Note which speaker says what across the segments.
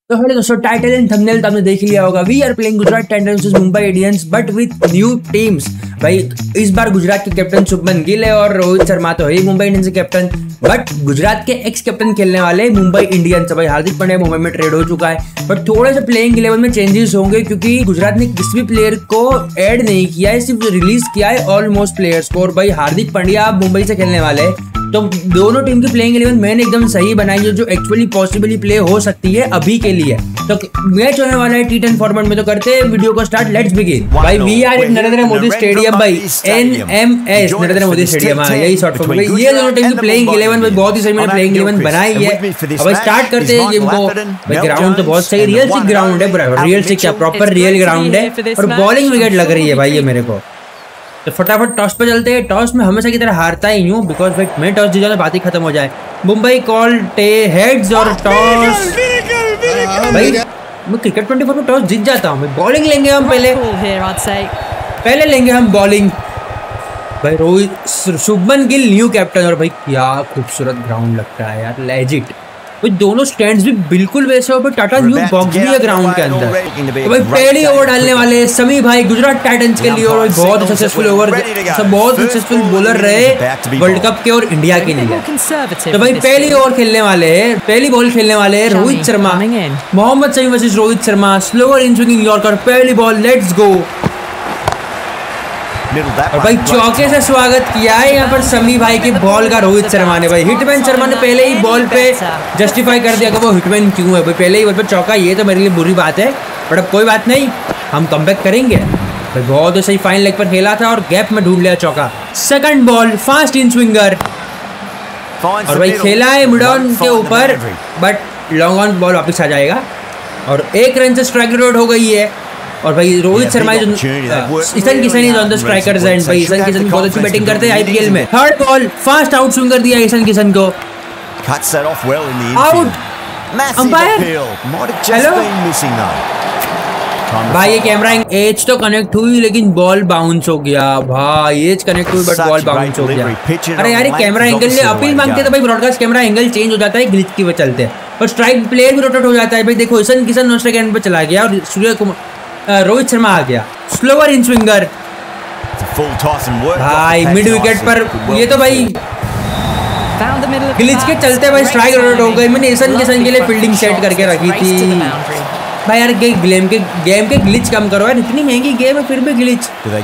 Speaker 1: तो हेलो दोस्तों, title and thumbnail तो आपने देख लिया होगा। We are playing Gujarat titans versus Mumbai Indians but with new teams. भाई इस बार गुजरात के कैप्टन शुभमन गिल है और रोहित शर्मा तो है ही मुंबई इंडियंस के कैप्टन, बट गुजरात के एक्स कैप्टन खेलने वाले मुंबई इंडियंस। भाई हार्दिक पांड्या मुंबई में ट्रेड हो चुका है, बट थोड़े से प्लेइंग 11 में चेंजेस होंगे क्योंकि गुजरात ने किसी भी प्लेयर को ऐड नहीं किया है, सिर्फ रिलीज किया है ऑलमोस्ट प्लेयर्स को। और भाई हार्दिक पांड्या मुंबई से खेलने वाले हैं, तो दोनों टीम की प्लेइंग 11 मैंने एकदम सही बनाई है जो एक्चुअली पॉसिबली प्ले हो सकती है अभी के लिए। तो मैच होने वाला है T10 फॉर्मेट में, तो करते हैं वीडियो को स्टार्ट। Let's begin. भाई we are in Narendra Modi stadium, भाई NMS नरेंद्र मोदी स्टेडियम, यही शॉर्ट फॉर्म। भाई ये दोनों टीम की प्लेइंग 11 भाई बहुत ही सही मैंने प्लेइंग 11 बनाई है। अब भाई स्टार्ट करते हैं गेम को। भाई ग्राउंड तो बहुत सही, रियल सी ग्राउंड है, रियल से क्या प्रॉपर रियल ग्राउंड है और बॉलिंग विकेट लग रही है भाई ये मेरे को। तो फटाफट टॉस पे चलते हैं। टॉस में हमेशा की तरह हारता ही हूँ बिकॉज भाई मैं टॉस जीत जाऊँ बात ही खत्म हो जाए। मुंबई कॉल हेड्स और टॉस। भाई मैं क्रिकेट 24 में टॉस जीत जाता हूँ। बॉलिंग लेंगे हम पहले लेंगे हम बॉलिंग। भाई रोहित शुभमन गिल न्यू कैप्टन, और भाई क्या खूबसूरत ग्राउंड लगता है यार, लेजिट। भाई दोनों स्टैंड्स भी बिल्कुल वैसे हो, टाटा न्यू बॉक्स भी है ग्राउंड के अंदर। तो भाई पहली ओवर डालने वाले समी भाई गुजरात टाइटंस के लिए, और बहुत सक्सेसफुल ओवर, सब बहुत सक्सेसफुल बॉलर रहे वर्ल्ड कप के और इंडिया के लिए। तो भाई पहली ओवर खेलने वाले हैं, पहली बॉल खेलने वाले हैं Rohit Sharma. Mohammed Shami versus Rohit Sharma, slower in swinging yorker, पहली बॉल, लेट्स गो। और भाई चौके से स्वागत किया है यहाँ पर समी भाई की बॉल का रोहित शर्मा ने। भाई हिटमैन शर्मा ने पहले ही बॉल पे जस्टिफाई कर दिया कि वो हिटमैन क्यों है। भाई पहले ही बॉल पे चौका, ये तो मेरे लिए बुरी बात है, बट अब कोई बात नहीं, हम कमबैक करेंगे। भाई बहुत ही सही फाइन लेग पर खेला था और गैप में ढूंढ लिया चौका। Second ball, fast in swinger, और भाई खेला है मिड ऑन के ऊपर, बट लॉन्ग ऑन बॉल वापस आ जाएगा और 1 रन से स्ट्राइक रेट हो गई है। और भाई Rohit Sharma Ishan Kishan is on the strikers end. भाई ईशान किशन बहुत अच्छी बैटिंग करते हैं IPL में। Third ball, fast out swing कर दिया ईशान किशन को, आउट। अंपायर हेलो भाई, ये कैमरा एज तो कनेक्ट हुई लेकिन बॉल बाउंस हो गया। भाई एज कनेक्ट हुई बट बॉल बाउंस हो गया। अरे यार कैमरा एंगल ने अपील मांगते तो भाई ब्रॉडकास्ट कैमरा एंगल चेंज हो जाता है ग्लिच की वजह चलते, और स्ट्राइक प्लेयर भी रोटेट हो जाता है। भाई देखो Ishan Kishan non strike end पे चला गया और सूर्य कुमार रोहित शर्मा आ गया, स्लोअर इन स्विंगर। भाई मिड विकेट पर ये तो भाई ग्लिच के चलते भाई स्ट्राइक रोटेट हो गई। मैंने ईशान किशन के लिए फील्डिंग सेट करके रखी थी। भाई यार गेम के ग्लिच कम करो यार, इतनी महंगी गेम है फिर भी glitch.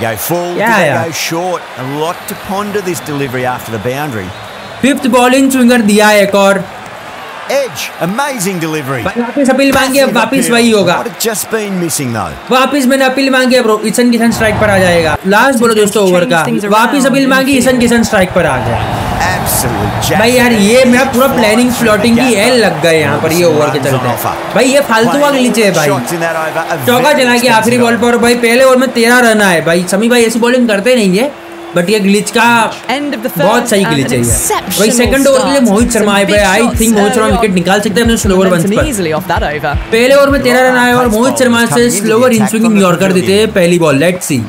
Speaker 1: Fifth ball in swinger दिया एक और
Speaker 2: Edge, amazing delivery.
Speaker 1: वापिस अपील मांगी, अब वापिस वही होगा।
Speaker 2: Just been missing though.
Speaker 1: वापिस मैंने अपील मांगी, अब ईशान किशन स्ट्राइक पर आ जाएगा। लास्ट बोलो दोस्तों ओवर का, वापिस अपील मांगी, ईशान किशन स्ट्राइक पर आ गया। भाई यार ये मेरा पूरा प्लानिंग फ्लोटिंग की एल लग गए यहाँ पर ये ओवर के चलते। भाई ये फालतू का ग्लिच है भाई। चौका चला गया आखिरी बॉल पर, भाई पहले ओवर में 13 रन आए। भाई समी भाई ऐसी बॉलिंग करते नहीं है, बट ये ग्लिच का बहुत सही ग्लिच है ये। भाई सेकंड ओवर के लिए मोहित शर्मा आए भाई, I think Mohit Sharma wicket निकाल सकते हैं अपने स्लोअर वंस पर। पहले ओवर में 13 रन आए और मोहित शर्मा से स्लोअर इन स्विंगिंग यॉर्कर देते हैं पहली बॉल, लेट्स सी।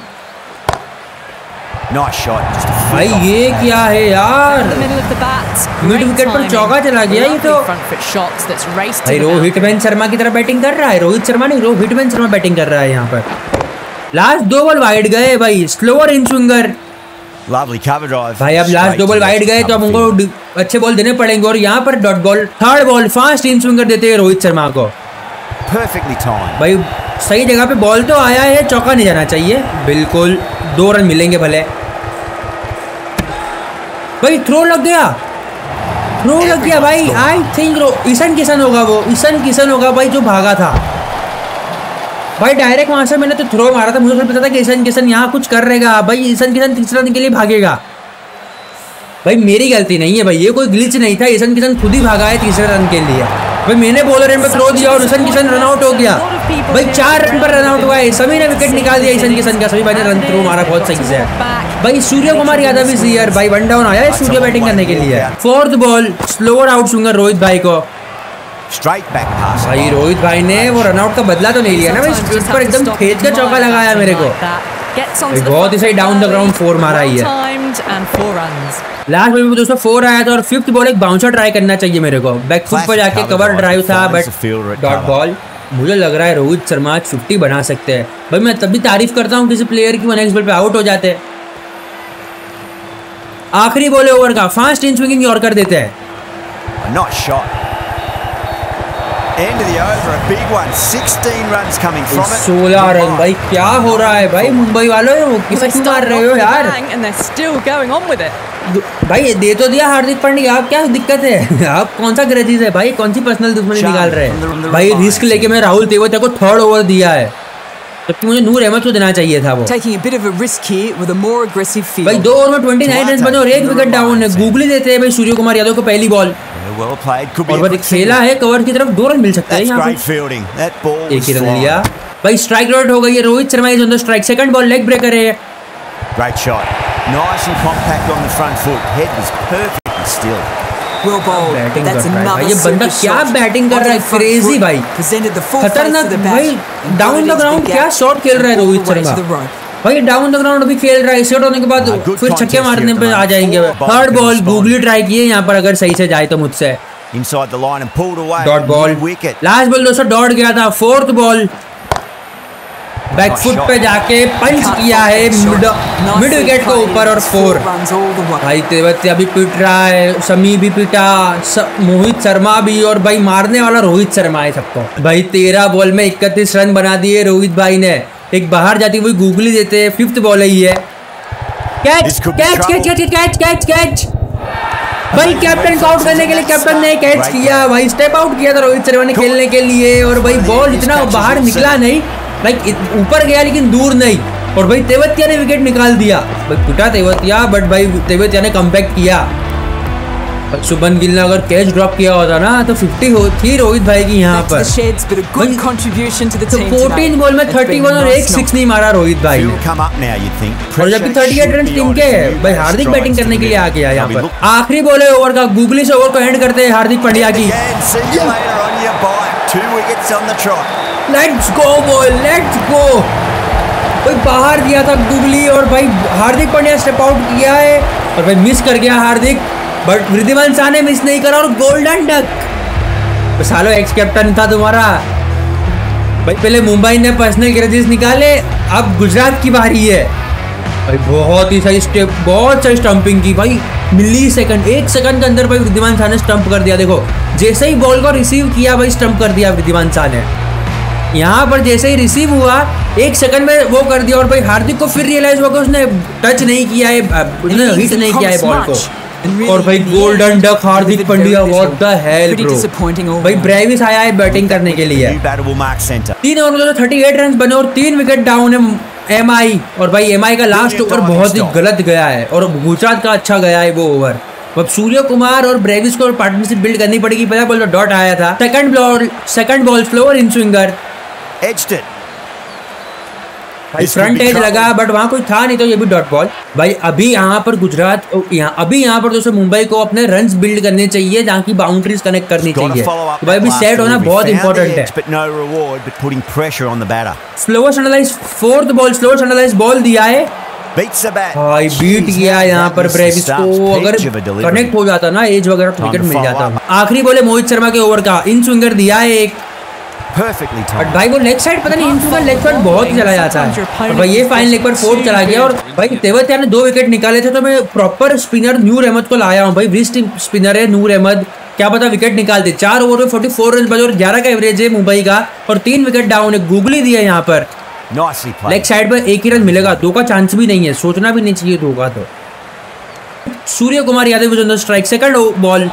Speaker 1: भाई ये क्या है यार, मिड विकेट पर चौका चला गया ये तो। भाई रोहित शर्मा की तरह बैटिंग कर रहा है, रोहित शर्मा नहीं रोहित शर्मा बैटिंग कर रहा है यहाँ पर। लास्ट 2 बॉल वाइड गए भाई, स्लोअर इन स्विंगर। भाई अब लास्ट 2 बॉल वाइड गए तो अब उनको अच्छे बॉल देने पड़ेंगे, और यहाँ पर dot ball. Third ball, fast in swinger देते हैं रोहित शर्मा को। भाई सही जगह पे बॉल तो आया है, चौका नहीं जाना चाहिए बिल्कुल। 2 रन मिलेंगे भले। भाई थ्रो लग गया भाई। आई थिंक ईशान किशन होगा, वो ईशान किशन होगा भाई जो भागा था। भाई डायरेक्ट वहां से मैंने तो थ्रो मारा था, मुझे पता था कि ईशान किशन यहाँ कुछ कर रहेगा। भाई ईशान किशन तीसरे रन के लिए भागेगा। भाई मेरी गलती नहीं है भाई, ये कोई ग्लिच नहीं था, ईशान किशन खुद ही भागा है तीसरे रन के लिए। भाई मैंने बॉलर एंड पे थ्रो दिया और ईशान किशन रन आउट हो गया। भाई 4 रन पर रन आउट हुआ है, सभी ने विकेट निकाल दिया ईशान किशन का। सभी भाई ने रन थ्रो मारा बहुत सही से। भाई सूर्य कुमार यादव इज हियर, भाई 1 डाउन आया है सूर्य बैटिंग करने के लिए। Fourth ball, slower out swinger Rohit भाई को। भाई रोहित भाई ने वो रनआउट का बदला तो नहीं लिया ना भाई, स्ट्रेट पर एकदम खेच कर चौका लगाया मेरे को। बहुत ही सही डाउन द ग्राउंड 4 मारा ही है। लास्ट बॉल में दोस्तों 4 आया था और 5th बॉल एक बाउंसर ट्राई करना चाहिए मेरे को। बैक फुट पर जाके कवर ड्राइव था बट डॉट बॉल। मुझे लग रहा है रोहित शर्मा आज 50 बना सकते हैं। भाई मैं तब भी तारीफ करता हूँ किसी प्लेयर की, वो नेक्स्ट बॉल पे आउट हो जाते हैं। आखिरी बॉल है ओवर का, फास्ट इन स्विंगिंग यॉर्कर देते हैं।
Speaker 2: Nice shot. End of the over, a big one. 16 runs coming from it.
Speaker 1: 16 run भाई, क्या हो रहा है भाई मुंबई वालों, किसे क्यों मार रहे हो यार? भाई दे तो दिया हार्दिक पांड्या, आप क्या दिक्कत है? आप कौन सा ग्रजेस है भाई, कौन सी पर्सनल दुश्मनी निकाल रहे हैं? भाई रिस्क लेके मैं राहुल तेवतिया को 3rd ओवर दिया है, जबकि मुझे नूर अहमद को देना चाहिए था। वो भाई 2 ओवर में 29 रन बने और 1 विकेट डाउन है। गूगली देते हैं भाई सूर्य कुमार यादव को पहली बॉल, और वो खेला है कवर की तरफ, 2 रन मिल सकते हैं यहाँ पे। 1 ही रन लिया भाई, स्ट्राइक रेट हो गई है। Rohit Sharma is on the strike, second ball leg breaker है।
Speaker 2: Great shot. Nice and compact on the front foot. Head was perfectly still.
Speaker 3: Well bowled.
Speaker 1: Batting
Speaker 3: That's
Speaker 1: कर रहा है भाई,
Speaker 3: another
Speaker 1: ये बंदा
Speaker 3: super
Speaker 1: क्या
Speaker 3: shot.
Speaker 1: बैटिंग कर रहा है, क्रेजी भाई, खतरनाक भाई। डाउन द ग्राउंड क्या शॉट खेल रहा है रोहित शर्मा भाई, डाउन द ग्राउंड अभी खेल रहा है। सेट होने के बाद फिर छक्के मारने पे आ जाएंगे। 3rd बॉल गूगली ट्राई किए यहाँ पर, अगर सही से जाए तो मुझसे
Speaker 2: Inside the line and pulled away.
Speaker 1: Dot ball. Last ball दोस्तों डॉट गया था। 4th बॉल बैक फुट पे जाके पंच किया है मिड विकेट को ऊपर और 4। भाई तेवतिया भी पिट रहा है, समी भी पिटा, मोहित शर्मा भी, और भाई मारने वाला रोहित शर्मा है सबको। भाई 13 बॉल में 31 रन बना दिए रोहित भाई ने। एक बाहर जाती हुई गूगली देते हैं। 5th बॉल है ये। Catch catch catch catch catch catch catch भाई, कैप्टन को आउट करने के लिए कैप्टन ने कैच किया भाई, स्टेप आउट किया था रोहित शर्मा ने खेलने के लिए। और भाई बॉल इतना बाहर निकला नहीं, लाइक ऊपर गया लेकिन दूर नहीं, और भाई तेवतिया ने विकेट निकाल दिया। भाई पिटा तेवतिया, बट भाई तेवतिया ने कमबैक किया। शुभन गिल ने अगर कैच ड्रॉप किया होता ना तो 50 होती रोहित भाई की यहाँ पर। तो 14 बॉल में 31 और 1 6 नहीं मारा रोहित भाई ने, और जबकि 38 रन टीम के है। भाई हार्दिक बैटिंग करने के लिए आ गया यहाँ पर। आखिरी बॉल है ओवर का, गूगली से ओवर को एंड करते हैं हार्दिक पांड्या की। Let's go boy, let's go. भाई बाहर दिया था गूगली, और भाई हार्दिक पांड्या स्टेप आउट किया है, और भाई मिस कर गया हार्दिक, बट वृद्धिमान शाह ने मिस नहीं करा, और गोल्डन डक। सालो एक्स कैप्टन था तुम्हारा भाई। पहले मुंबई ने पर्सनल ग्रजेस निकाले, अब गुजरात की बारी है भाई। बहुत ही सही स्टेप, बहुत सही स्टंपिंग की भाई। मिली सेकंड, 1 सेकंड के अंदर भाई वृद्धिमान शाह ने स्टंप कर दिया। देखो जैसे ही बॉल को रिसीव किया भाई, स्टंप कर दिया वृद्धिमान शाह ने। यहाँ पर जैसे ही रिसीव हुआ 1 सेकंड में वो कर दिया, और भाई हार्दिक को फिर रियलाइज हुआ कि उसने टच नहीं किया है, हिट नहीं किया है बॉल को। और भाई golden duck Hardik Pandya, what the hell bro. भाई ब्रेविस आया है बैटिंग करने के लिए। 3 ओवर में 38 रन बने और 3 विकेट डाउन है एमआई। और भाई एमआई का लास्ट ओवर बहुत ही गलत गया है, और गुजरात का अच्छा गया है वो ओवर। अब सूर्य कुमार और ब्रेविस को पार्टनरशिप बिल्ड करनी पड़ेगी। पहला बॉल में डॉट आया था, second ball slower in swinger, front edge लगा, बट वहां कोई था नहीं, तो ये भी डॉट बॉल। भाई अभी यहाँ पर गुजरात, अभी यहाँ पर दोस्तों मुंबई को अपने रन्स बिल्ड करने चाहिए, जहाँ की बाउंड्रीज कनेक्ट करनी चाहिए। तो भाई अभी सेट होना बहुत इंपॉर्टेंट है। Slower sunrise 4th ball, slower sunrise ball दिया है भाई, बीट किया यहाँ पर ब्रेविस को। अगर कनेक्ट हो जाता ना एज वगैरह तो विकेट मिल जाता। आखिरी बॉल है मोहित शर्मा के ओवर का, इन स्विंगर दिया है एक, बट भाई वो लेग साइड पता नहीं, इन स्विंगर लेग साइड बहुत ही चला जाता है, और भाई ये फाइन लेग पर 4 चला गया। और भाई तेवतिया ने 2 विकेट निकाले थे, तो मैं प्रॉपर स्पिनर नूर अहमद को लाया हूँ भाई। रिस्ट स्पिनर है नूर अहमद, क्या पता विकेट निकालते। 4 ओवर में 44 रन बचे और 11 का एवरेज है मुंबई का, और 3 विकेट डाउन है। गूगली दिया यहाँ पर लेग साइड पर 1 ही रन मिलेगा, 2 का चांस भी नहीं है, सोचना भी नहीं चाहिए 2 का। तो Surya Kumar Yadav strike, second ball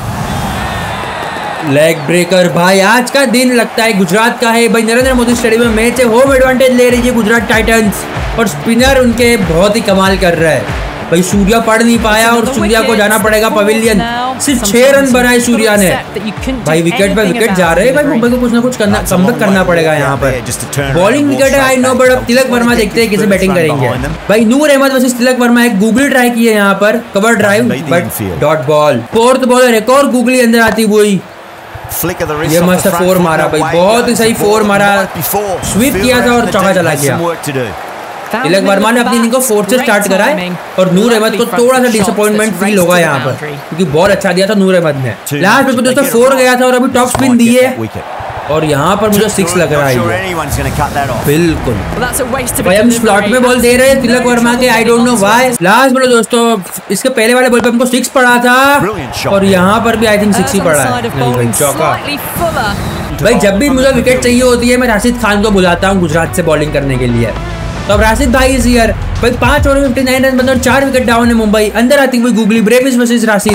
Speaker 1: leg breaker. भाई आज का दिन लगता है गुजरात का है भाई। नरेंद्र मोदी स्टेडियम में मैच है, होम एडवांटेज ले रही है गुजरात टाइटंस, और स्पिनर उनके बहुत ही कमाल कर रहा है भाई। सूर्या पढ़ नहीं पाया, और सूर्या को जाना पड़ेगा पवेलियन। सिर्फ 6 रन बनाए सूर्या ने भाई। विकेट पे विकेट जा रहे हैं भाई, मुंबई को कुछ ना कुछ कमबैक करना पड़ेगा यहाँ पर। बॉलिंग विकेट है आई नो, बट अब तिलक वर्मा देखते हैं कैसे बैटिंग करेंगे भाई। नूर अहमद वर्सेस तिलक वर्मा, एक गूगली ट्राई की है यहाँ पर, cover drive but dot ball. 4th ball है, एक और गूगली अंदर आती हुई, ये मस्त 4 मारा भाई, बहुत ही सही 4 मारा, स्वीप किया था और चौका चला गया। तिलक वर्मा ने अपनी इनिंग को 4 से स्टार्ट करा है और नूर अहमद को थोड़ा सा डिसअपॉइंटमेंट फील होगा यहाँ पर, क्योंकि बॉल अच्छा दिया था नूर अहमद ने। लास्ट में दोस्तों 4 गया था और अभी टॉप स्पिन दी है और यहाँ पर मुझे 6 लग रहा है बिल्कुल। भाई हम स्लॉट में बॉल दे रहे हैं तिलक वर्मा के, I don't know why. Last बोलो दोस्तों, इसके पहले वाले बॉल पे हमको 6 पड़ा था और यहाँ पर भी आई थिंक 6 ही पड़ा है। नहीं भाई चौका। भाई जब भी मुझे विकेट चाहिए होती है मैं राशिद खान को बुलाता हूँ गुजरात से बॉलिंग करने के लिए। तो अब राशिद भाई इस ईयर भाई 5 ओवर में 59 रन बने और 4 विकेट डाउन है मुंबई। अंदर आती हुई गूगली ब्रेविस वर्सेस राशिद।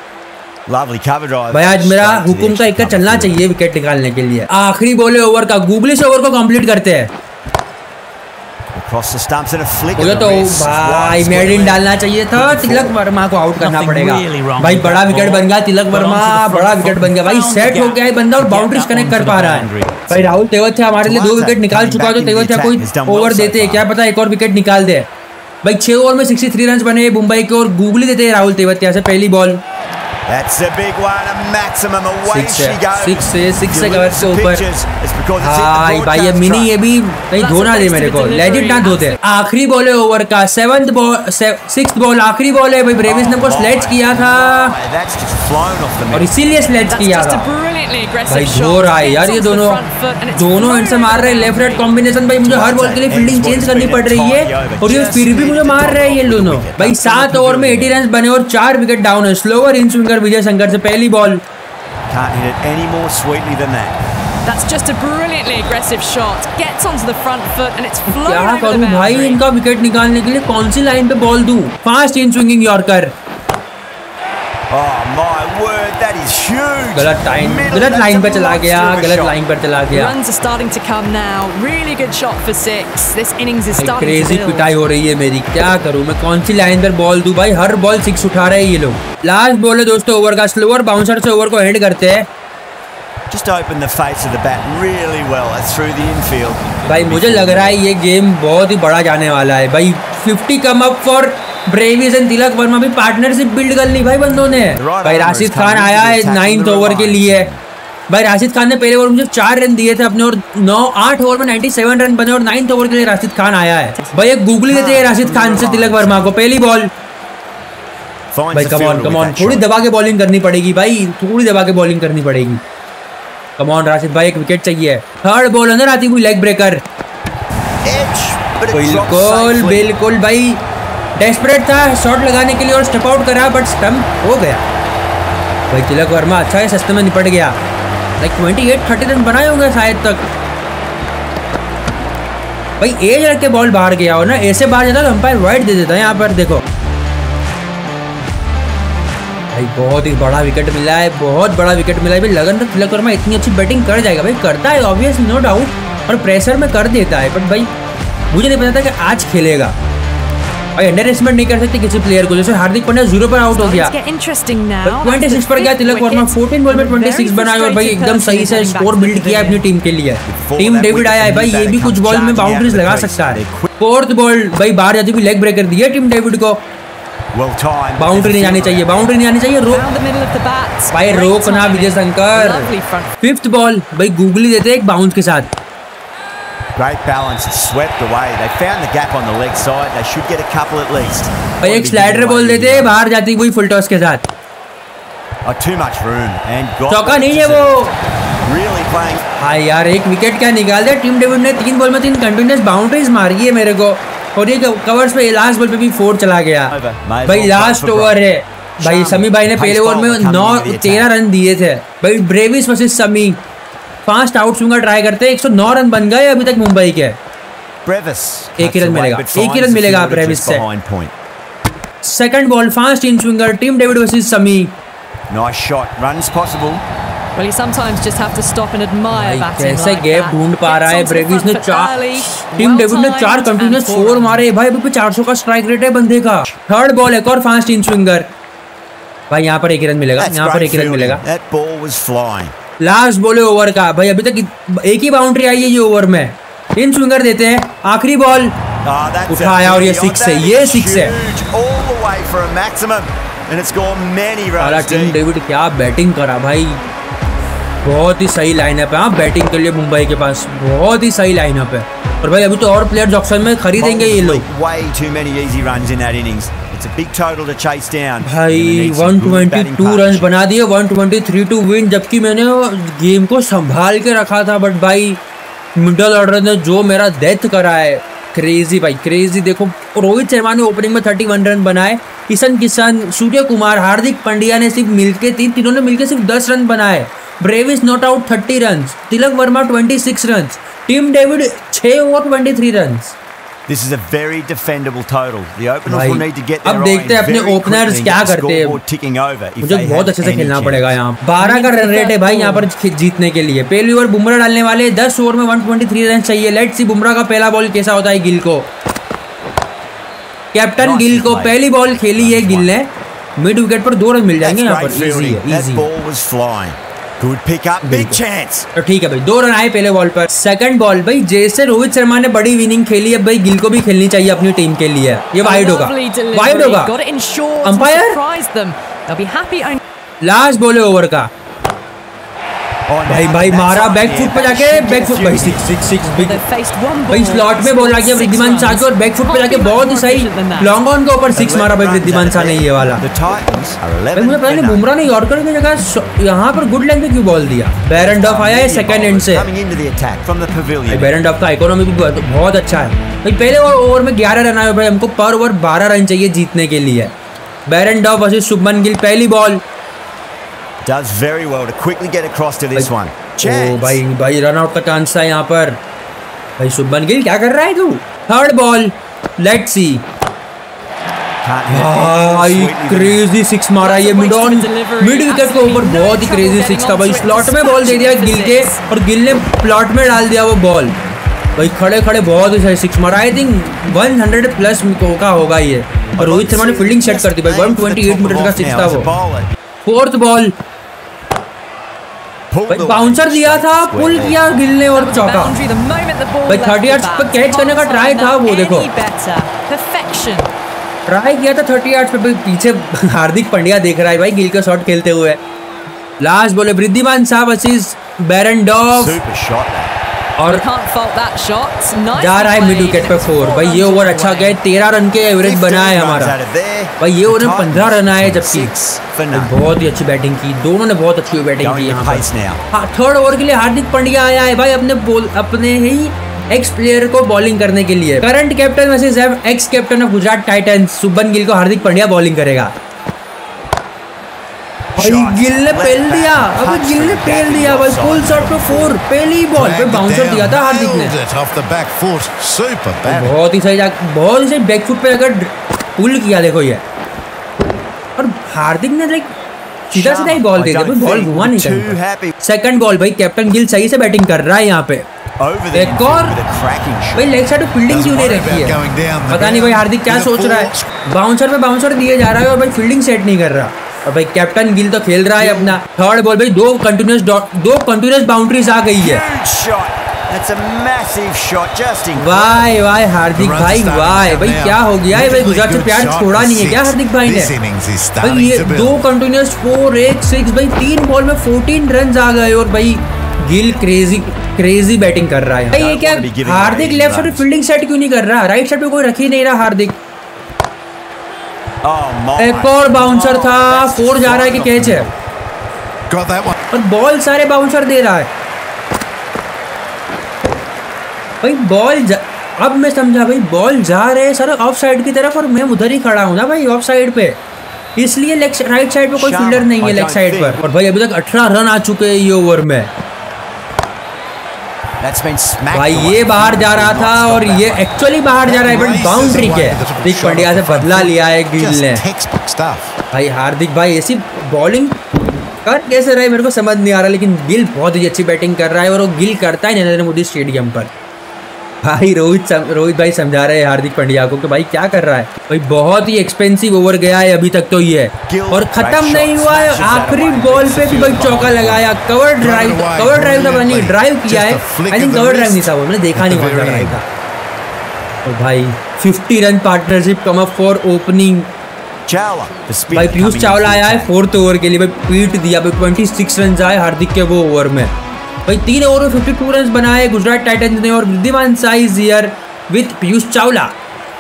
Speaker 1: भाई आज मेरा हुकुम का इक्का चलना चाहिए विकेट निकालने के लिए। आखिरी बॉल है ओवर का, गूगली से ओवर को कंप्लीट करते हैं। मुझे तो भाई मेडिन डालना चाहिए था, तिलक वर्मा को आउट करना पड़ेगा। भाई बड़ा विकेट बन गया तिलक वर्मा, बड़ा विकेट बन गया भाई। सेट हो गया है बंदा और बाउंड्रीज कनेक्ट कर पा रहा है। भाई राहुल तेवतिया हमारे लिए 2 विकेट निकाल चुका है, तो तेवतिया कोई ओवर देते हैं क्या पता एक और विकेट निकाल दे। भाई 6 ओवर में 63 रन बने मुंबई के और गूगली देते हैं राहुल तेवतिया से पहली ball.
Speaker 2: That's a big one, a maximum away she goes.
Speaker 1: 6 से कवर से ऊपर। हाय भाई ये मिनी ये भी नहीं धोना दे मेरे को, लेजिट ना धोते। आखिरी बॉल है ओवर का, 6th बॉल आखिरी बॉल है। भाई ब्रेविस ने को स्लेज किया था और इसीलिए स्लेज किया था। भाई धो रहा है यार ये दोनों एंड से मार रहे हैं, लेफ्ट राइट कॉम्बिनेशन। भाई मुझे हर बॉल के लिए फील्डिंग चेंज करनी पड़ रही है और ये फिर भी मुझे मार रहे हैं ये दोनों। भाई 7 ओवर में 80 रन बने और 4 विकेट डाउन है। Slower in swinger Vijay Shankar से पहली ball.
Speaker 3: That's just a brilliantly aggressive shot. Gets onto the front foot and it's flown
Speaker 1: क्या
Speaker 3: over the
Speaker 1: करूं भाई
Speaker 3: boundary.
Speaker 1: इनका विकेट निकालने के लिए कौन सी लाइन पे बॉल दूं? Fast in swinging yorker.
Speaker 2: Oh my word, that is huge.
Speaker 1: गलत लाइन पे चला गया, गलत लाइन पर चला गया।
Speaker 3: Runs are starting to come now. Really good shot for 6. This innings is starting to
Speaker 1: crazy
Speaker 3: build.
Speaker 1: पिटाई हो रही है मेरी, क्या करूं मैं कौन सी लाइन पर बॉल दूं? भाई हर बॉल 6 उठा रहे हैं ये लोग। लास्ट बॉल है दोस्तों ओवर का, स्लोअर बाउंसर से ओवर को एंड करते हैं।
Speaker 2: Just open the face of the bat really well through the infield.
Speaker 1: भाई मुझे लग रहा है ये गेम बहुत ही बड़ा जाने वाला है। भाई 50 come up for Brevis and Tilak Varma भी पार्टनरशिप बिल्ड कर ली भाई बंदों ने। भाई राशिद खान आया है 9th ओवर के लिए। भाई राशिद खान ने पहले ओवर मुझे 4 रन दिए थे अपने और 8 ओवर में 97 रन बने और 9th ओवर के लिए राशिद खान आया है। भाई एक गूगली देते हैं राशिद खान से तिलक वर्मा को पहली बॉल। भाई कम ऑन थोड़ी दबा के बॉलिंग करनी पड़ेगी भाई, थोड़ी दबा के बॉलिंग करनी पड़ेगी। कम ऑन राशिद भाई एक विकेट चाहिए। थर्ड बॉल अंदर आती हुई लेग ब्रेकर। बिल्कुल भाई डेस्परेट था शॉट लगाने के लिए और स्टेप आउट करा बट स्टंप हो गया। भाई तिलक वर्मा अच्छा है, सस्ते में निपट गया। लाइक 28-30 रन बनाए होंगे शायद तक। भाई एज रख के बॉल बाहर गया हो ना, ऐसे बाहर जाता तो अंपायर वाइड दे देता है। यहाँ पर देखो भाई बहुत ही बड़ा विकेट मिला है, बहुत बड़ा विकेट मिला है। भाई लगन तक तिलक वर्मा इतनी अच्छी बैटिंग कर जाएगा। भाई करता है ऑब्वियसली नो डाउट और प्रेशर में कर देता है, बट भाई मुझे नहीं पता था कि आज खेलेगा। भाई अंडर एस्टिमेट नहीं कर सकते किसी प्लेयर को। जैसे हार्दिक पांड्या 0 पर आउट हो गया, 26 पर गया तिलक वर्मा, 14 बॉल में 26 बनाए और भाई एकदम सही से स्कोर बिल्ड किया अपनी टीम के लिए। टीम डेविड आया है भाई, ये भी कुछ बॉल में बाउंड्रीज लगा सकता है। 4th बॉल भाई बाहर जाती हुई लेग ब्रेकर दी है टीम डेविड को। बाउंड्री नहीं जानी चाहिए, बाउंड्री नहीं आनी चाहिए। रोक भाई रोक ना विजय शंकर। 5th बॉल भाई गूगली देते एक बाउंस के साथ।
Speaker 2: Great balance, swept away. They found the gap on the leg side. They should get a couple at least.
Speaker 1: भाई एक स्लाइडर बॉल देते हैं बाहर जाती हुई फुल टॉस के साथ।
Speaker 2: Too much room and
Speaker 1: चौका नहीं है वो।
Speaker 2: Really playing.
Speaker 1: हाँ यार एक विकेट क्या निकाल दिया टीम डेविड ने। 3 बॉल में 3 कंटिन्यूअस बाउंड्रीज मारी है मेरे को और ये कवर्स पे लास्ट बॉल पे भी 4 चला गया। भाई लास्ट ओवर है भाई। समी भाई ने पहले ओवर में 13 रन दिए थे। भाई Brevis versus Shami fast out swinger try करते हैं। 109 रन बन गए अभी तक मुंबई के। एक ही रन मिलेगा ब्रेविस से। Second ball fast in swinger Tim David versus Shami.
Speaker 2: Nice shot, runs possible.
Speaker 3: Well, you sometimes just have to stop and admire batting
Speaker 1: कैसे
Speaker 3: like
Speaker 1: गैप
Speaker 3: that.
Speaker 1: ढूंढ पा रहा है ब्रेविस ने। 4 टीम डेविड ने 4 कंटिन्यूअस 4 मारे भाई। अभी 400 का स्ट्राइक रेट है बंदे का। थर्ड बॉल एक और फास्ट इन स्विंगर। भाई यहाँ पर 1 रन मिलेगा, यहाँ पर 1 रन मिलेगा।
Speaker 2: That ball was flying.
Speaker 1: Last ball है ओवर का भाई। अभी तक एक ही बाउंड्री आई है ये ओवर में। इन स्विंगर देते हैं आखिरी बॉल उठाया और ये 6 है, ये 6 है। टीम डेविड क्या बैटिंग करा भाई, बहुत ही सही लाइनअप है। हाँ बैटिंग के लिए मुंबई के पास बहुत ही सही लाइनअप है। और भाई अभी तो और प्लेयर्स ऑक्शन में खरीदेंगे ये लोग।
Speaker 2: Way too many easy runs in that innings. It's a big total to chase down.
Speaker 1: भाई 122 रन बना दिए, 123 टू विन, जबकि मैंने गेम को संभाल के रखा था, बट भाई मिडल ऑर्डर ने जो मेरा डेथ करा है, क्रेजी भाई क्रेजी। देखो रोहित शर्मा ने ओपनिंग में 31 रन बनाए, ईशान किशन, सूर्य कुमार, हार्दिक पांड्या ने सिर्फ मिलके तीनों ने मिलके सिर्फ 10 रन बनाए। Brevis not out 30 run, Tilak Varma 26 run, Tim David 6 over 23 run.
Speaker 2: This is a very defendable total. The openers will need to get their
Speaker 1: अब देखते हैं अपने ओपनर्स क्या करते हैं। मुझे बहुत अच्छे से खेलना पड़ेगा यहाँ। 12 का रन रेट है भाई यहाँ पर जीतने के लिए। पहली ओवर बुमराह डालने वाले, 10 ओवर में 123 रन चाहिए। लेट्स सी बुमराह का पहला बॉल कैसा होता है गिल को। कैप्टन गिल को पहली बॉल खेली है गिल ने, मिड विकेट पर 2 रन मिल जाएंगे यहाँ पर। इजी है, easy.
Speaker 2: Good pick up, big chance.
Speaker 1: तो ठीक है भाई, 2 रन आए पहले बॉल पर। सेकंड बॉल भाई, जैसे रोहित शर्मा ने बड़ी विनिंग खेली है भाई, गिल को भी खेलनी चाहिए अपनी टीम के लिए। ये वाइड होगा, वाइड होगा। अंपायर लास्ट बॉल है ओवर का। भाई मारा बैक फुट पे जाके, बैक फुट भाई 6 भाई स्लॉट में बॉल आ गया वृद्धिमान शाह को, और बैक फुट पे जाके बहुत ही सही लॉन्ग ऑन के ऊपर 6 मारा भाई वृद्धिमान शाह ने ये वाला। भाई मुझे पता नहीं बुमराह ने यॉर्कर की जगह यहाँ पर गुड लेंथ पे क्यों बॉल दिया। बेरेंडॉफ आया है सेकंड एंड से। बेरेंडॉफ का इकोनॉमी भी बहुत अच्छा है भाई। पहले ओवर में 11 रन आए भाई, हमको पर ओवर 12 रन चाहिए जीतने के लिए। बेरेंडॉफ वर्सेस शुभमन गिल, पहली ball.
Speaker 2: Does very well to quickly get across to this one.
Speaker 1: भाई रन आउट का चांस है यहाँ पर। भाई शुभमन गिल क्या कर रहा है तू। Third ball, let's see. भाई क्रेजी 6 मारा ये मिड विकेट के ऊपर, बहुत ही क्रेजी 6 था भाई। स्लॉट में बॉल दे दिया गिल के, और गिल ने प्लॉट में डाल दिया वो बॉल। भाई खड़े खड़े बहुत ही सही 6 मारा। आई थिंक 100 प्लस का होगा ये, और रोहित शर्मा ने फील्डिंग सेट कर दी भाई। 128 मीटर का 6 था वो। फोर्थ बॉल भाई बाउंसर दिया था, पुल किया गिल ने और चौका। भाई 30 यार्ड्स पे कैच करने का ट्राई था वो, देखो ट्राई किया था 30 यार्ड्स पे। पीछे हार्दिक पांड्या देख रहा है भाई गिल का शॉट खेलते हुए। लास्ट बॉल है वृद्धिमान शाह वर्सेस बेरेंडॉफ, और जा रहा है मिड विकेट पे 4। भाई ये ओवर अच्छा गया, 13 रन के एवरेज बना है हमारा भाई। ये ओवर 15 रन आए, जबकि बहुत ही अच्छी बैटिंग की, दोनों ने बहुत अच्छी बैटिंग की यहाँ पर। हाँ, थर्ड ओवर के लिए हार्दिक पांड्या आया है भाई अपने ही एक्स प्लेयर को बॉलिंग करने के लिए। Current captain versus ex captain of Gujarat Titans, Shubman Gill को हार्दिक पांड्या बॉलिंग करेगा। भाई गिल ने पेल दिया, अबे गिल ने पेल दिया भाई। फुल शॉट पे 4, पहली बॉल पे बाउंसर दिया था हार्दिक ने। बहुत ही सही बैक फुट पे अगर पुल किया, देखो ये। और हार्दिक ने लाइक सीधा ही बॉल दे दिया, बॉल घुमा नहीं कर। सेकंड बॉल भाई, कैप्टन गिल सही से बैटिंग कर रहा है यहाँ पे। एक और भाई लेग साइड पे फील्डिंग क्यों नहीं रखी है, पता नहीं भाई हार्दिक क्या सोच रहा है। बाउंसर पे बाउंसर दिए जा रहा है और भाई फील्डिंग सेट नहीं कर रहा। और भाई कैप्टन गिल तो खेल रहा है अपना। थर्ड बॉल भाई, दो कंटिन्यूस बाउंड्रीज आ गई है। वाह वाह हार्दिक भाई, वाह भाई क्या हो गया है भाई। गुजरात से प्यार छोड़ा नहीं है क्या हार्दिक भाई ने। भाई ये 2 कंटिन्यूस 4, 1, 6 भाई 3 बॉल में 14 रन आ गए। और भाई गिल क्रेजी बैटिंग कर रहा है भाई। ये क्या Hardik left side fielding set क्यों नहीं कर रहा, राइट साइड पे कोई रख ही नहीं रहा हार्दिक। एक और बाउंसर था, 4 जा रहा है कि कैच है, और बॉल सारे बाउंसर दे रहा है भाई। अब मैं समझा भाई, बॉल जा रहे हैं सर ऑफ साइड की तरफ, और मैं उधर ही खड़ा हूँ ना भाई ऑफ साइड पे, इसलिए राइट साइड पे कोई फील्डर नहीं है लेग साइड पर। और भाई अभी तक 18 रन आ चुके हैं ये ओवर में। भाई ये बाहर जा रहा था, और ये एक्चुअली बाहर जा रहा है, बट बाउंड्री के हार्दिक पांड्या से बदला लिया है गिल ने। भाई हार्दिक भाई ऐसी बॉलिंग कर कैसे रहे मेरे को समझ नहीं आ रहा, लेकिन गिल बहुत ही अच्छी बैटिंग कर रहा है, और वो गिल करता है नरेंद्र मोदी स्टेडियम पर। भाई रोहित भाई समझा रहे हैं हार्दिक पांड्या को कि भाई क्या कर रहा है भाई। बहुत ही एक्सपेंसिव ओवर गया है अभी तक तो ये, और खत्म नहीं हुआ है। आखिरी बॉल पे भी भाई चौका लगाया, कवर ड्राइव था, नहीं ड्राइव किया है, आई थिंक कवर ड्राइव नहीं था वो, मैंने देखा नहीं कौन सा ड्राइव था। तो भाई 50 run partnership come up for opening. भाई पीयूष चावला आया है 4th ओवर के लिए, भाई पीट दिया भाई। 26 रन आए हार्दिक के वो ओवर में। भाई 3 ओवर में 52 रन बनाए गुजरात टाइटंस ने और वृद्धिमान साई is here with Piyush Chawla.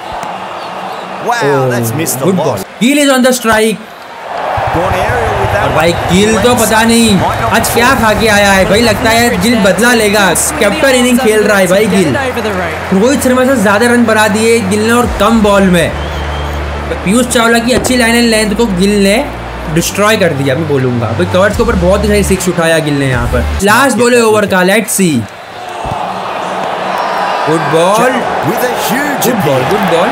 Speaker 2: Wow, that's missed the
Speaker 1: good
Speaker 2: lot.
Speaker 1: Ball. Gill is on the strike
Speaker 2: Gone aerial with that
Speaker 1: और
Speaker 2: one.
Speaker 1: भाई गिल तो पता नहीं आज क्या खा के आया है भाई, लगता है गिल बदला लेगा। कैप्टन इनिंग खेल रहा है भाई गिल। रोहित शर्मा से ज्यादा रन बना दिए गिल ने और कम बॉल में। पीयूष चावला की अच्छी लाइन एंड लेंथ को गिल ने डिस्ट्रॉय कर दिया मैं बोलूंगा भाई। कवर्स के ऊपर बहुत ही सही सिक्स उठाया गिल ने यहाँ पर। लास्ट बॉल है ओवर का, let's see. Good ball,
Speaker 2: With a huge
Speaker 1: good ball,
Speaker 2: appeal.
Speaker 1: Good ball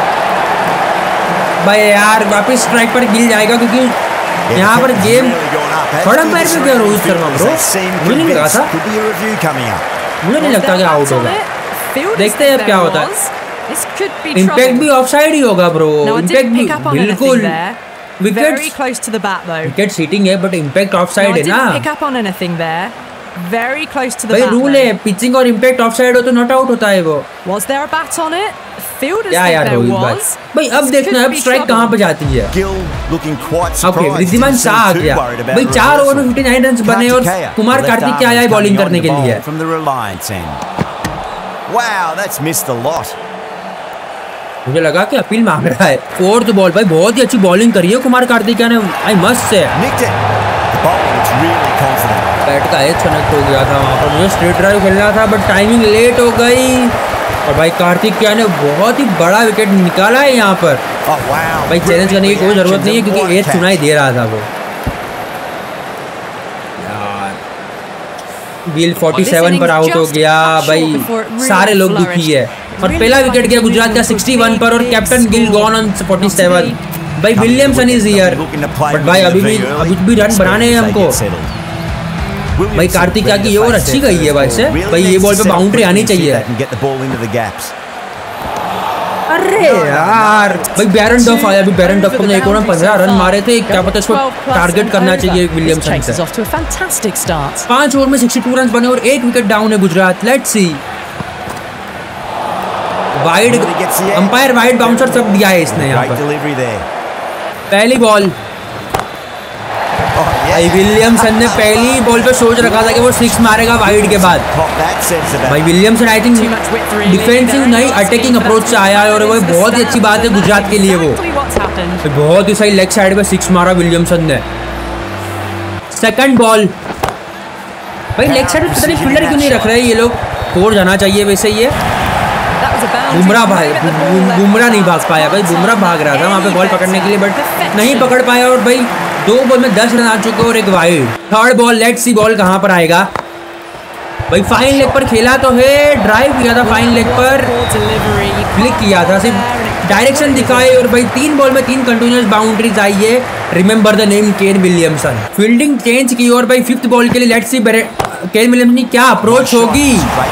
Speaker 1: भाई। यार वापस स्ट्राइक पर गिल जाएगा क्योंकि
Speaker 2: Yeah,
Speaker 1: यहाँ
Speaker 2: the
Speaker 1: पर
Speaker 2: captain's
Speaker 1: game
Speaker 2: really gone up. As
Speaker 1: थोड़ा
Speaker 2: do
Speaker 1: पैर
Speaker 2: the
Speaker 1: पे क्या Rohit
Speaker 2: surrounding
Speaker 1: Sharma
Speaker 2: fielders.
Speaker 1: Bro,
Speaker 2: They seem
Speaker 1: मुझे नहीं लगा
Speaker 2: convinced.
Speaker 1: था।
Speaker 2: Could be a review coming up.
Speaker 1: मुझे नहीं लगता कि आउट होगा। देखते हैं अब क्या होता है। इम्पैक्ट भी ऑफसाइड ही होगा ब्रो। इम्पैक्ट भी बिल्कुल विकेट सीटिंग है बट इम्पैक्ट ऑफसाइड है ना भाई। रूल है पिचिंग और इम्पैक्ट ऑफसाइड हो तो नॉट आउट होता है वो। क्या यार रोहित भाई, भाई अब देखना अब स्ट्राइक कहाँ पे जाती है।
Speaker 2: Gill looking quite
Speaker 1: okay
Speaker 2: surprised.
Speaker 1: Wriddhiman
Speaker 2: Didn't
Speaker 1: Shah आ
Speaker 2: seem too
Speaker 1: गया
Speaker 2: worried about
Speaker 1: भाई।
Speaker 2: the
Speaker 1: 4 ओवर में
Speaker 2: reversal.
Speaker 1: 59 रन बने और
Speaker 2: Kartikeya,
Speaker 1: Kumar
Speaker 2: the left
Speaker 1: Kartik क्या
Speaker 2: arm
Speaker 1: आया
Speaker 2: is
Speaker 1: बॉलिंग
Speaker 2: coming
Speaker 1: करने
Speaker 2: on
Speaker 1: के
Speaker 2: the
Speaker 1: लिए।
Speaker 2: ball from the Reliance end. Wow, that's missed a lot.
Speaker 1: मुझे लगा कि अपील मांग रहा है। 4th बॉल भाई बहुत ही अच्छी बॉलिंग करी है कुमार कार्तिक ने। I must say
Speaker 2: Nicked it. The bowler was really confident.
Speaker 1: Bat का एज कनेक्ट हो गया था वहाँ पर। मुझे स्ट्रेट ड्राइव खेलना था बट टाइमिंग लेट हो गई और भाई कार्तिक क्या ने बहुत ही बड़ा विकेट निकाला है यहाँ पर।
Speaker 2: Oh wow.
Speaker 1: भाई चैलेंज करने की कोई जरूरत नहीं है
Speaker 2: Reactions
Speaker 1: क्योंकि
Speaker 2: and
Speaker 1: एज
Speaker 2: one
Speaker 1: सुनाई
Speaker 2: catch.
Speaker 1: दे रहा था वो। यार गिल 47 पर आउट हो गया भाई। सारे लोग दुखी है और पहला विकेट गया गुजरात का 61 पर और कैप्टन गिल गॉन ऑन 47। भाई विलियमसन इज हियर बट भाई अभी भी रन बनाने हैं हमको। भाई कार्तिका की ओवर अच्छी गई है वैसे भाई। ये बॉल पे बाउंड्री आनी चाहिए। अरे यार भाई बैरन डफ आया। अभी बैरन डफ को एक ओवर में 15 रन मारे थे। क्या पता इसको टारगेट करना चाहिए विलियमसन से। 5 ओवर में 62 रन बने और 1 विकेट डाउन है Gujarat. Let's see. Wide umpire wide bouncer सब दिया है इसने यहाँ पर। पहली बॉल भाई विलियमसन ने पहली बॉल पे सोच रखा था कि वो 6 मारेगा वाइड के बाद। भाई विलियमसन आई थिंक डिफेंसिव नहीं अटैकिंग अप्रोच से आया है और वो बहुत ही अच्छी बात है गुजरात के लिए। वो बहुत ही सही लेग साइड पे 6 मारा विलियमसन ने। सेकंड बॉल भाई लेग साइड पे पता नहीं फील्डर क्यों नहीं रख रहे ये लोग। 4 जाना चाहिए वैसे। ये बुमराह भाई बुमराह नहीं भाग पाया भाई। बुमराह भाग रहा था वहाँ पे बॉल पकड़ने के लिए बट नहीं पकड़ पाया और भाई 2 बॉल में 10 रन आ चुके और 1 wide. Third ball let's see ball कहाँ पर आएगा। भाई फाइन लेग पर खेला तो है, ड्राइव किया था फाइन लेग पर, क्लिक किया था, सिर्फ डायरेक्शन दिखाए और भाई 3 बॉल में 3 कंटिन्यूअस बाउंड्रीज आई है। Remember the name Kane Williamson. Fielding change की और भाई 5th बॉल के लिए लेट्स सी केन विलियमसन की क्या अप्रोच होगी।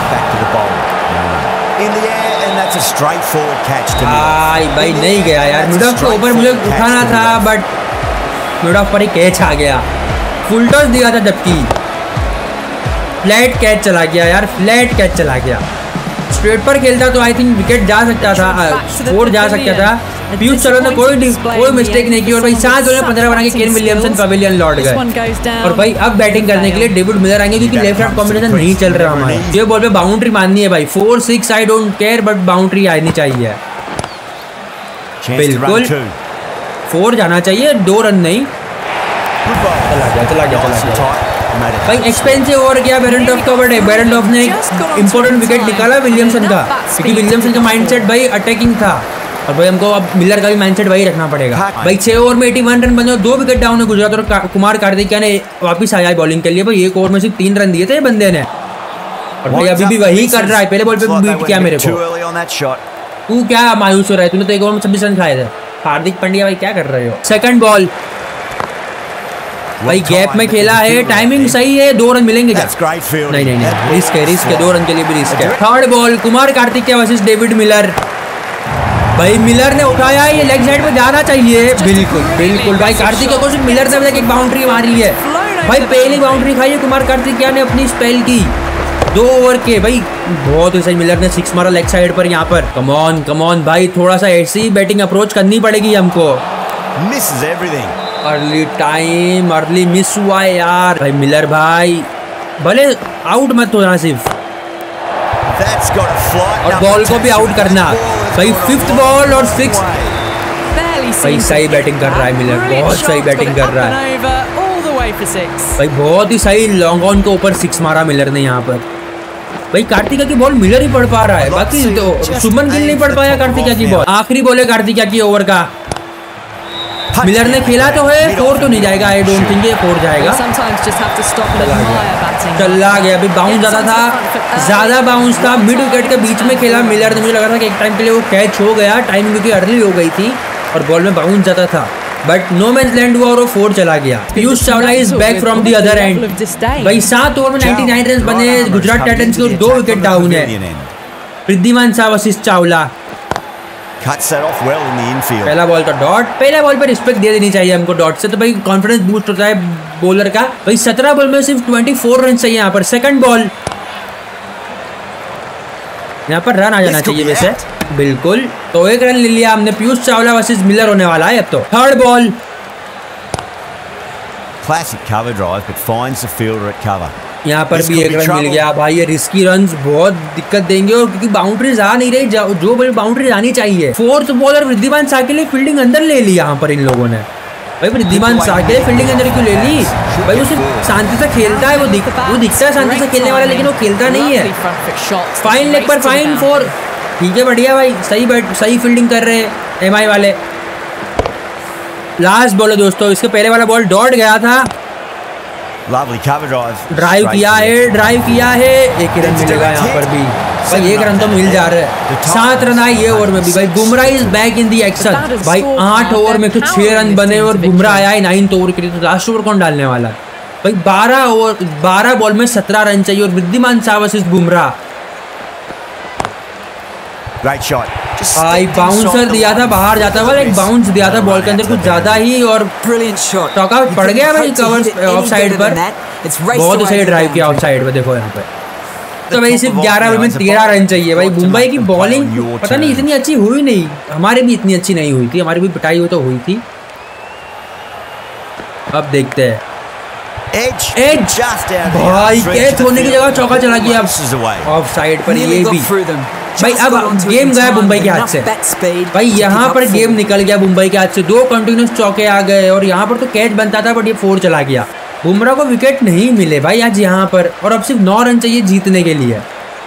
Speaker 1: भाई नहीं गया यार। मिड ऑफ के ऊपर मुझे उठाना था बट मिड ऑफ पर ही कैच आ गया। फुल टॉस दिया था जबकि फ्लैट कैच चला गया यार। फ्लैट कैच चला गया। स्ट्रेट पर खेलता तो आई थिंक विकेट जा सकता था, 4 जा सकता था। पीयूष चावला ने कोई मिस्टेक नहीं की और भाई 7 ओवर में 15 बना के केन विलियमसन पवेलियन लौट गए। और भाई अब बैटिंग करने के लिए डेविड मिलर आएंगे क्योंकि लेफ्ट हैंड कॉम्बिनेशन नहीं चल रहा हमारे। ये बॉल पे बाउंड्री माननी है भाई। 4-6 I don't care but boundary आनी चाहिए। बिल्कुल 4 जाना चाहिए, 2 रन नहीं। चला गया भाई। एक्सपेंसिव ओवर गया बेरेंटॉफ का बट बेरेंटॉफ ने इंपॉर्टेंट विकेट निकाला विलियमसन का क्योंकि विलियमसन का माइंडसेट भाई अटैकिंग था और भाई हमको अब मिलर का भी माइंडसेट वही रखना पड़ेगा। भाई 6 ओवर में 81 रन बने और 2 विकेट डाउन है गुजरात और कुमार कार्तिकिया ने वापस आया बॉलिंग के लिए। भाई 1 ओवर में सिर्फ 3 रन दिए थे बंदे ने और भाई अभी भी वही कर रहा है। पहले बॉल पे बीट किया मेरे को। तू क्या मायूस हो रहा है? तूने तो 1 ओवर में 26 रन खाए थे। हार्दिक पांड्या भाई क्या कर रहे हो? सेकंड बॉल भाई गैप में खेला है, टाइमिंग सही है, 2 रन मिलेंगे क्या? नहीं रिस्क है 2 रन के लिए भी रिस्क है। Third ball Kumar Kartikeya versus David Miller. भाई मिलर ने उठाया, ये लेग साइड पे जाना चाहिए। बिल्कुल भाई कार्तिकिया को सिर्फ मिलर ने एक बाउंड्री मारी है। भाई पहली बाउंड्री खाई है कुमार कार्तिकिया ने अपनी स्पेल की 2 ओवर के। भाई बहुत ही सही मिलर ने 6 मारा लेग साइड पर यहाँ पर। कम ऑन भाई थोड़ा सा ऐसी बैटिंग अप्रोच करनी पड़ेगी हमको। अर्ली टाइम अर्ली मिस हुआ है यार। भाई मिलर भाई भले आउट मत हो सिर्फ, और बॉल को भी आउट करना भाई। 5th बॉल और 6। भाई सही बैटिंग कर रहा है मिलर, बहुत सही बैटिंग कर रहा है भाई, बहुत ही सही लॉन्ग ऑन के ऊपर 6 मारा मिलर ने यहाँ पर। भाई कार्तिका की बॉल मिलर ही पढ़ पा रहा है, बाकी तो शुभमन गिल नहीं पढ़ पाया कार्तिका की बॉल। आखिरी बॉल है कार्तिका की ओवर का, मिलर ने खेला तो है, 4 तो नहीं जाएगा, आई डोंट थिंक ये 4 जाएगा। चला गया अभी, बाउंस ज्यादा था, ज्यादा बाउंस था, मिड विकेट के बीच में खेला मिलर ने, मुझे लगा था कि एक टाइम के लिए वो कैच हो गया, टाइम क्योंकि अर्ली हो गई थी और बॉल में बाउंस ज्यादा था, बट नो मैंस लैंड हुआ और वो 4 चला गया। Piyush Chawla is back from the other end. भाई 7 ओवर में 99 रन बने, गुजरात टाइटंस को 2 विकेट डाउन है। रिद्धिमान साह वर्सेस चावला, पहला बॉल का डॉट, पहला बॉल पर रिस्पेक्ट दे देनी चाहिए हमको डॉट से, तो भाई कॉन्फिडेंस बूस्ट होता है बॉलर का। भाई 17 बॉल में सिर्फ 24 रन चाहिए यहाँ पर। सेकंड बॉल, यहाँ पर रन आ जाना चाहिए वैसे, बिल्कुल, तो 1 रन ले लिया हमने। पीयूष चावला वर्सेस मिलर होने वाला है अब तो। Third ball,
Speaker 2: classic cover drive but finds the fielder at cover.
Speaker 1: यहाँ पर भी 1 रन मिल गया भाई। ये रिस्की रन्स बहुत दिक्कत देंगे, और क्योंकि बाउंड्रीज आ नहीं रही, जो बॉल बाउंड्रीज आनी चाहिए। 4th बॉलर रिद्धिमान साह के लिए फील्डिंग अंदर ले ली यहाँ पर इन लोगों ने। भाई रिद्धिमान साह के लिए फील्डिंग अंदर क्यों ले ली? भाई वो सिर्फ शांति से खेलता है, वो दिखता है शांति से खेलने वाला, लेकिन वो खेलता नहीं है। फाइन लेग पर फाइन 4, ठीक है बढ़िया भाई, सही फील्डिंग कर रहे हैं एमआई वाले। लास्ट बॉल है दोस्तों, इसके पहले वाला बॉल डॉट गया था, ड्राइव किया है, 1 ही रन मिलेगा यहाँ पर भी भाई, 1 रन तो मिल जा रहा है। 7 रन आए ये ओवर में भी भाई। Bumrah is back in the action भाई, 8 ओवर में तो 6 रन बने और बुमराह आया है 9th ओवर के लिए, तो लास्ट ओवर कौन डालने वाला है भाई? 12 बॉल में 17 रन चाहिए, और रिद्धिमान साह वर्सेस बुमराह। भाई बाउंसर दिया था, बाहर जाता हुआ एक बाउंस दिया था बॉल के अंदर कुछ ज्यादा ही, और टॉक आउट पड़ गया भाई कवर ऑफ साइड पर। बहुत सही ड्राइव किया ऑफ साइड पर, देखो यहाँ पे। तो भाई सिर्फ 11 में 13 रन चाहिए भाई। मुंबई की बॉलिंग पता नहीं इतनी अच्छी हुई नहीं, हमारे भी इतनी अच्छी नहीं हुई थी, हमारी भी पिटाई हुई तो हुई थी। अब देखते हैं, एज भाई कैच होने की जगह चौका चला गया ऑफ साइड पर। ये भी भाई अब गेम गया मुंबई के हाथ से भाई, यहाँ पर गेम निकल गया मुंबई के हाथ से। 2 कंटिन्यूस चौके आ गए, और यहाँ पर तो कैच बनता था, बट ये 4 चला गया। बुमराह को विकेट नहीं मिले भाई आज यहाँ पर, और अब सिर्फ 9 रन चाहिए जीतने के लिए।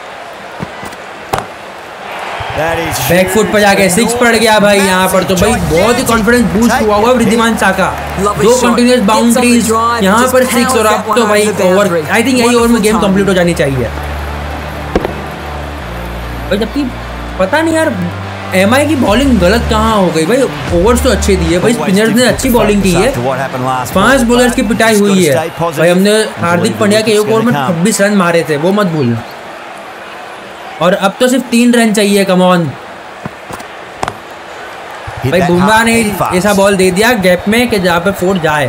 Speaker 1: बैकफुट पर जाके 6 पड़ गया भाई यहाँ पर, तो भाई बहुत ही कॉन्फिडेंस बूस्ट हुआ हुआ रिद्धिमान साह का। 2 कंटिन्यूस बाउंड्रीज यहाँ पर 6, और अब तो भाई ओवर, आई थिंक यही ओवर में गेम कंप्लीट हो जानी चाहिए। जबकि पता नहीं यार एमआई की बॉलिंग गलत कहाँ हो गई भाई, ओवर्स तो अच्छे दिए भाई, स्पिनर्स ने अच्छी बॉलिंग की है, 5 बॉलर्स की पिटाई हुई है भाई। हमने हार्दिक पांड्या के 1 ओवर में 26 रन मारे थे, वो मत भूलना, और अब तो सिर्फ 3 रन चाहिए। कम ऑन भाई, बुमराह ने ऐसा बॉल दे दिया गैप में कि जहाँ पे 4 जाए।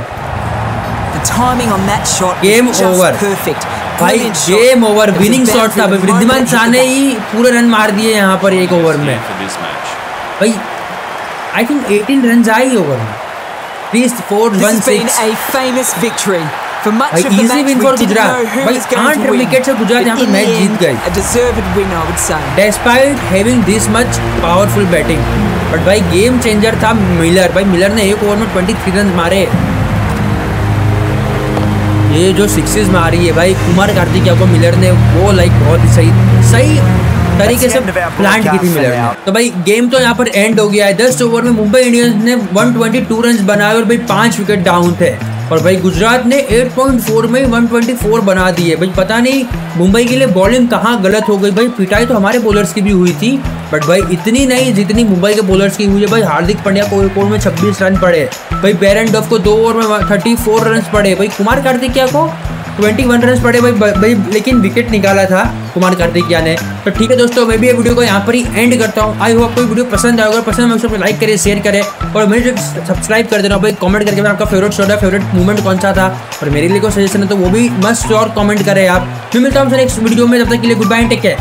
Speaker 1: गेम ओवर भाई, गेम ओवर। विनिंग शॉट था भाई, रिद्धिमान साह ने ही पूरे रन मार दिए यहाँ पर 1 ओवर में भाई। आई थिंक 18 रन आए ही ओवर में, 4-1-6 भाई, इजी विन फॉर गुजरात भाई। 8 विकेट से गुजरात यहाँ पर मैच जीत गई despite having this much powerful batting, but भाई गेम चेंजर था मिलर भाई। मिलर ने 1 ओवर में 23 रन मारे। ये जो 6 मारी है भाई कुमार कार्तिकेय को मिलर ने, वो बहुत ही सही तरीके से प्लांट की थी मिलर ने। तो भाई गेम तो यहाँ पर एंड हो गया है। 10 ओवर में मुंबई इंडियंस ने 122 रन बनाए, और भाई 5 विकेट डाउन थे, और भाई गुजरात ने 8.4 में 124 बना दिए। भाई पता नहीं मुंबई के लिए बॉलिंग कहाँ गलत हो गई भाई। पिटाई तो हमारे बॉलर्स की भी हुई थी, बट भाई इतनी नहीं जितनी मुंबई के बॉलर्स की हुई है भाई। हार्दिक पांड्या को 1 ओवर में 26 रन पड़े भाई। बेरन डफ को 2 ओवर में 34 रन पड़े भाई। कुमार कार्तिकेय को 21 रन पड़े भाई, लेकिन विकेट निकाला था कुमार कार्तिकेय ने। तो ठीक है दोस्तों, मैं भी ये वीडियो को यहाँ पर ही एंड करता हूँ। आई होप आपको वीडियो पसंद आएगा, पसंद है तो लाइक करें, शेयर करें, और मेरे सब्सक्राइब कर देना भाई। कमेंट करके आपका फेवरेट शॉट है, फेवरेट मूवमेंट कौन सा था, और मेरे लिए कोई सजेशन है तो वो भी मस्ट और कमेंट करें आप। फिर मिलता हूँ नेक्स्ट वीडियो में, जब तक के लिए गुड बाय, टेक केयर।